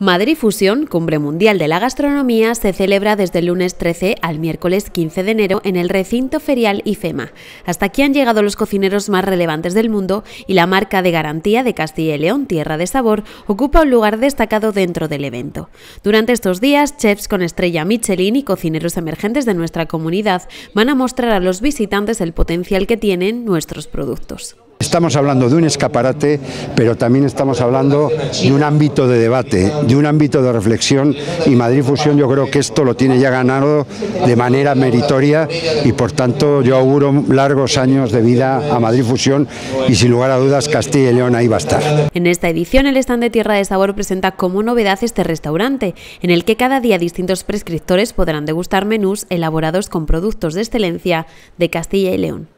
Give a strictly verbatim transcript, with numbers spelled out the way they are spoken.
Madrid Fusión, Cumbre Mundial de la Gastronomía, se celebra desde el lunes trece al miércoles quince de enero en el recinto ferial IFEMA. Hasta aquí han llegado los cocineros más relevantes del mundo y la marca de garantía de Castilla y León, Tierra de Sabor, ocupa un lugar destacado dentro del evento. Durante estos días, chefs con estrella Michelin y cocineros emergentes de nuestra comunidad van a mostrar a los visitantes el potencial que tienen nuestros productos. Estamos hablando de un escaparate, pero también estamos hablando de un ámbito de debate, de un ámbito de reflexión, y Madrid Fusión yo creo que esto lo tiene ya ganado de manera meritoria y por tanto yo auguro largos años de vida a Madrid Fusión y sin lugar a dudas Castilla y León ahí va a estar. En esta edición el stand de Tierra de Sabor presenta como novedad este restaurante, en el que cada día distintos prescriptores podrán degustar menús elaborados con productos de excelencia de Castilla y León.